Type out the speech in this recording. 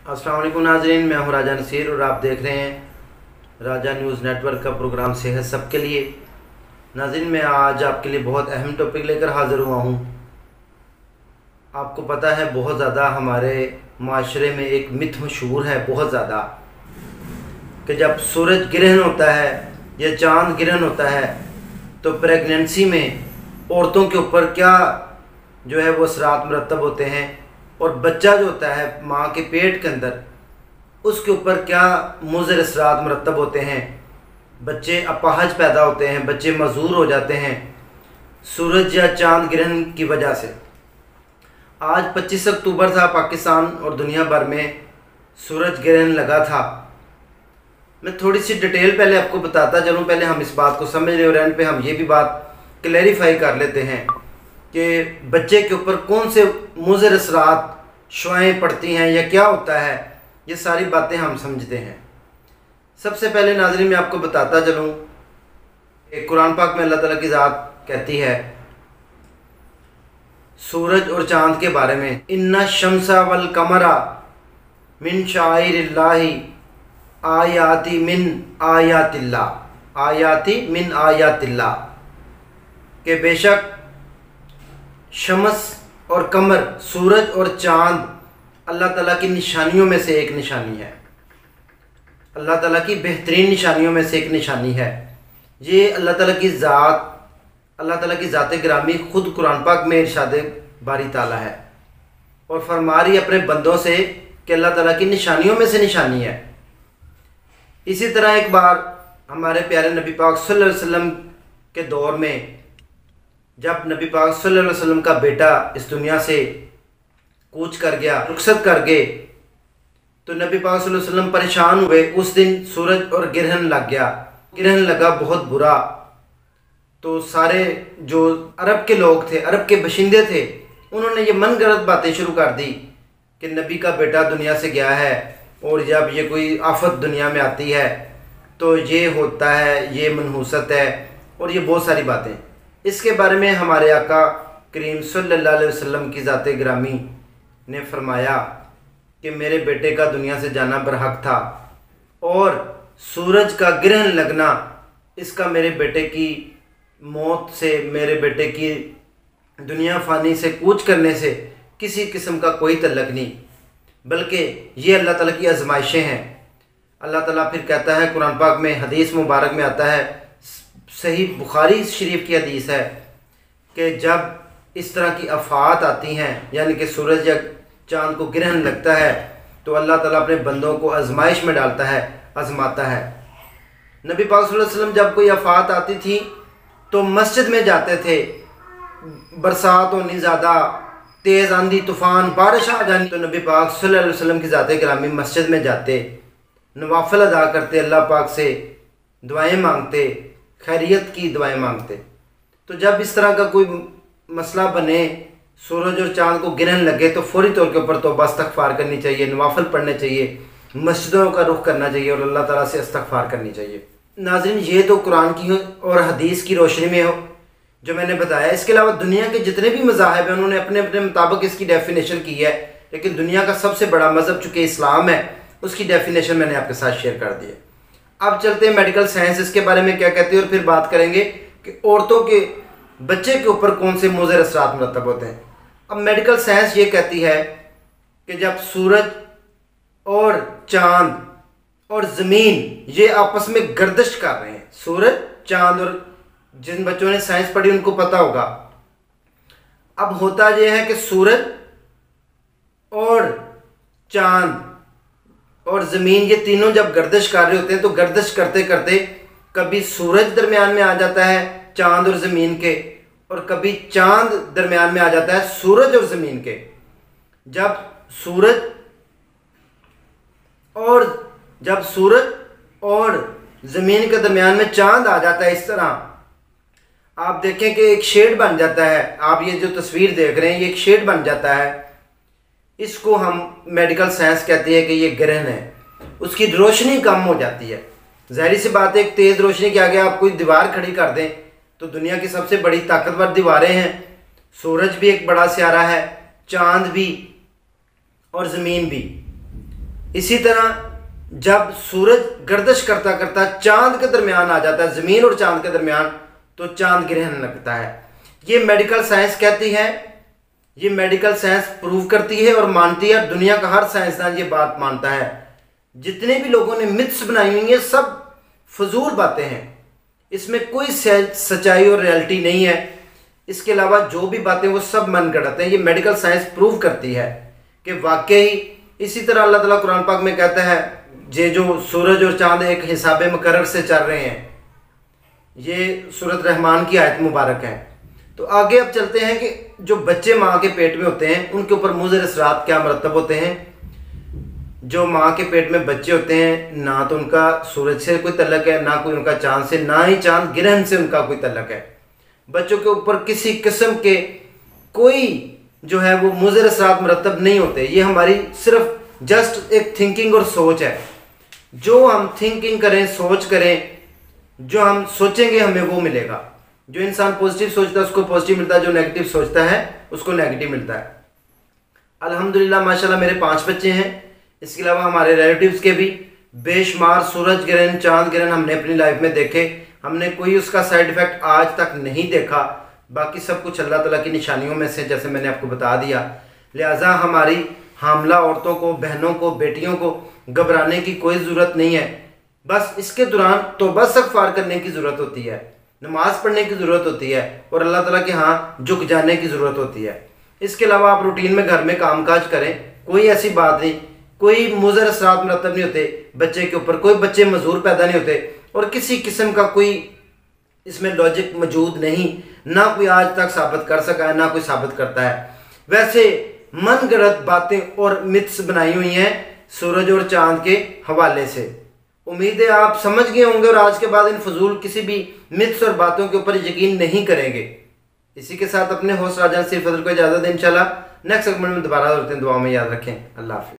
अस्सलाम वालेकुम नाज़रीन, मैं हूं राजा नसीर और आप देख रहे हैं राजा न्यूज़ नेटवर्क का प्रोग्राम सेहत सबके लिए। नाज़रीन, मैं आज आपके लिए बहुत अहम टॉपिक लेकर हाज़िर हुआ हूं। आपको पता है बहुत ज़्यादा हमारे माशरे में एक मिथ मशहूर है बहुत ज़्यादा कि जब सूरज ग्रहण होता है या चाँद ग्रहण होता है तो प्रेगनेंसी में औरतों के ऊपर क्या जो है वो असरात मरतब होते हैं और बच्चा जो होता है माँ के पेट के अंदर उसके ऊपर क्या मुज़र असरात मरतब होते हैं। बच्चे अपाहज पैदा होते हैं, बच्चे मजूर हो जाते हैं सूरज या चाँद ग्रहण की वजह से। आज 25 अक्टूबर था, पाकिस्तान और दुनिया भर में सूरज ग्रहण लगा था। मैं थोड़ी सी डिटेल पहले आपको बताता चलूँ, पहले हम इस बात को समझ रहे और एंड पे हम ये भी बात क्लैरिफाई कर लेते हैं कि बच्चे के ऊपर कौन से मुज़र असरात शुआएँ पड़ती हैं या क्या होता है, ये सारी बातें हम समझते हैं। सबसे पहले नाज़रीन मैं आपको बताता चलूँ, एक कुरान पाक में अल्लाह ताला की ज़ात कहती है सूरज और चाँद के बारे में, इन्ना शम्सा वल कमरा मिन शाइरिल्लाहि आयाति मिन आयातिल्लाह, आयाति मिन आयातिल्लाह, के बेशक शम्स और कमर, सूरज और चाँद अल्लाह ताला की निशानियों में से एक निशानी है, अल्लाह ताला की बेहतरीन निशानियों में से एक निशानी है। ये अल्लाह ताला की ज़ात, अल्लाह ताला की ज़ात गिरामी खुद कुरान पाक में इरशाद बारी ताला है और फरमा रही अपने बंदों से कि अल्लाह ताला की निशानियों में से निशानी है। इसी तरह एक बार हमारे प्यारे नबी पाक सल्लल्लाहु अलैहि वसल्लम के दौर में जब नबी पाक सल्लल्लाहु अलैहि वसल्लम का बेटा इस दुनिया से कूच कर गया, रुखसत कर गए, तो नबी पाक सल्लल्लाहु अलैहि वसल्लम परेशान हुए। उस दिन सूरज और ग्रहण लग गया, ग्रहण लगा बहुत बुरा। तो सारे जो अरब के लोग थे, अरब के बशिंदे थे, उन्होंने ये मन गलत बातें शुरू कर दी कि नबी का बेटा दुनिया से गया है और जब ये कोई आफत दुनिया में आती है तो ये होता है, ये मनहूसत है और ये बहुत सारी बातें। इसके बारे में हमारे आका करीम सल्लल्लाहु अलैहि वसल्लम की ज़ात गिरामी ने फरमाया कि मेरे बेटे का दुनिया से जाना बरहक था और सूरज का ग्रहण लगना इसका मेरे बेटे की मौत से, मेरे बेटे की दुनिया फ़ानी से कूच करने से किसी किस्म का कोई तल्लक नहीं, बल्कि ये अल्लाह ताला की आजमाइशें हैं। अल्लाह ताला फिर कहता है कुरान पाक में, हदीस मुबारक में आता है, सही बुखारी शरीफ की हदीस है कि जब इस तरह की आफात आती हैं, यानी कि सूरज या चाँद को ग्रहण लगता है, तो अल्लाह ताला अपने बंदों को आजमाइश में डालता है, आजमाता है। नबी पाक सल्लल्लाहु अलैहि वसल्लम जब कोई आफात आती थी तो मस्जिद में जाते थे, बरसात होनी ज़्यादा, तेज़ आंधी तूफ़ान, बारिश आ जानी, तो नबी पाक सल्लल्लाहु अलैहि वसल्लम की ज़ात गिरामी मस्जिद में जाते, नवाफिल अदा करते, अल्लाह पाक से दुआएं मांगते, खैरियत की दुआएं मांगते। तो जब इस तरह का कोई मसला बने, सूरज और चाँद को ग्रहण लगे, तो फौरी तौर के ऊपर तौबा इस्तग़फ़ार करनी चाहिए, नवाफिल पढ़ने चाहिए, मस्जिदों का रुख करना चाहिए और अल्लाह ताला से इस्तग़फ़ार करनी चाहिए। नाज़रीन, ये तो कुरान की और हदीस की रोशनी में हो जो मैंने बताया। इसके अलावा दुनिया के जितने भी मज़ाहिब हैं उन्होंने अपने अपने मुताबिक इसकी डेफिनेशन की है, लेकिन दुनिया का सबसे बड़ा मज़हब चूँकि इस्लाम है, उसकी डेफिनेशन मैंने आपके साथ शेयर कर दी है। अब चलते हैं मेडिकल साइंस, इसके बारे में क्या कहती है और फिर बात करेंगे कि औरतों के बच्चे के ऊपर कौन से मुज़र असरात मरतब होते हैं। अब मेडिकल साइंस ये कहती है कि जब सूरज और चाँद और ज़मीन ये आपस में गर्दिश कर रहे हैं, सूरज चाँद, और जिन बच्चों ने साइंस पढ़ी उनको पता होगा। अब होता यह है कि सूरज और चाँद और ज़मीन ये तीनों जब गर्दिश कर रहे होते हैं तो गर्दिश करते करते कभी सूरज दरमियान में आ जाता है चाँद और ज़मीन के, और कभी चाँद दरमियान में आ जाता है सूरज और ज़मीन के। जब सूरज और ज़मीन के दरमियान में चाँद आ जाता है, इस तरह आप देखें कि एक शेड बन जाता है। आप ये जो तस्वीर देख रहे हैं ये एक शेड बन जाता है, इसको हम मेडिकल साइंस कहती है कि ये ग्रहण है। उसकी रोशनी कम हो जाती है। ज़ाहिर सी बात है, एक तेज़ रोशनी के आगे आप कोई दीवार खड़ी कर दें तो दुनिया की सबसे बड़ी ताकतवर दीवारें हैं, सूरज भी एक बड़ा सियारा है, चाँद भी और ज़मीन भी। इसी तरह जब सूरज गर्दिश करता करता चांद के दरमियान आ जाता है, ज़मीन और चांद के दरमियान, तो चांद ग्रहण लगता है। ये मेडिकल साइंस कहती है, ये मेडिकल साइंस प्रूव करती है और मानती है। दुनिया का हर साइंसदान ये बात मानता है। जितने भी लोगों ने मिथ्स बनाई हुई हैं सब फजूल बातें हैं, इसमें कोई सच्चाई और रियलिटी नहीं है। इसके अलावा जो भी बातें वो सब मन गढ़ंत हैं। ये मेडिकल साइंस प्रूव करती है कि वाकई इसी तरह अल्लाह ताला कुरान पाक में कहता है, ये जो सूरज और चांद एक हिसाब मुकर्रर से चल रहे हैं, ये सूरत रहमान की आयत मुबारक है। तो आगे अब चलते हैं कि जो बच्चे माँ के पेट में होते हैं उनके ऊपर मुज़र असरात क्या मरतब होते हैं। जो माँ के पेट में बच्चे होते हैं, ना तो उनका सूरज से कोई तल्लक है, ना कोई उनका चांद से, ना ही चांद ग्रहण से उनका कोई तल्लक है। बच्चों के ऊपर किसी किस्म के कोई जो है वो मुज़र असरात मरतब नहीं होते। ये हमारी सिर्फ जस्ट एक थिंकिंग और सोच है। जो हम थिंकिंग करें, सोच करें, जो हम सोचेंगे हमें वो मिलेगा। जो इंसान पॉजिटिव सोचता है उसको पॉजिटिव मिलता है, जो नेगेटिव सोचता है उसको नेगेटिव मिलता है। अल्हम्दुलिल्लाह माशाल्लाह मेरे 5 बच्चे हैं। इसके अलावा हमारे रिलेटिव्स के भी बेशुमार सूरज ग्रहण, चांद ग्रहण हमने अपनी लाइफ में देखे। हमने कोई उसका साइड इफेक्ट आज तक नहीं देखा। बाकी सब कुछ अल्लाह ताला की निशानियों में से, जैसे मैंने आपको बता दिया। लिहाजा हमारी हामला औरतों को, बहनों को, बेटियों को घबराने की कोई ज़रूरत नहीं है। बस इसके दौरान तौबा इस्तग़फ़ार करने की ज़रूरत होती है, नमाज पढ़ने की ज़रूरत होती है और अल्लाह ताला के यहाँ झुक जाने की ज़रूरत होती है। इसके अलावा आप रूटीन में घर में कामकाज करें, कोई ऐसी बात नहीं, कोई मुज़र असरात मरतब नहीं होते बच्चे के ऊपर, कोई बच्चे मजूर पैदा नहीं होते और किसी किस्म का कोई इसमें लॉजिक मौजूद नहीं, ना कोई आज तक साबित कर सका है, ना कोई साबित करता है। वैसे मन गढ़ंत बातें और मिथ्स बनाई हुई हैं सूरज और चांद के हवाले से। उम्मीद है आप समझ गए होंगे और आज के बाद इन फजूल किसी भी मिथ्स और बातों के ऊपर यकीन नहीं करेंगे। इसी के साथ अपने होस्ट राजा सिर्फ फजल को इजाज़त दें। इंशाल्लाह नेक्स्ट सेगमेंट में दोबारा होते हैं। दुआ में याद रखें। अल्लाह हाफ़िज़।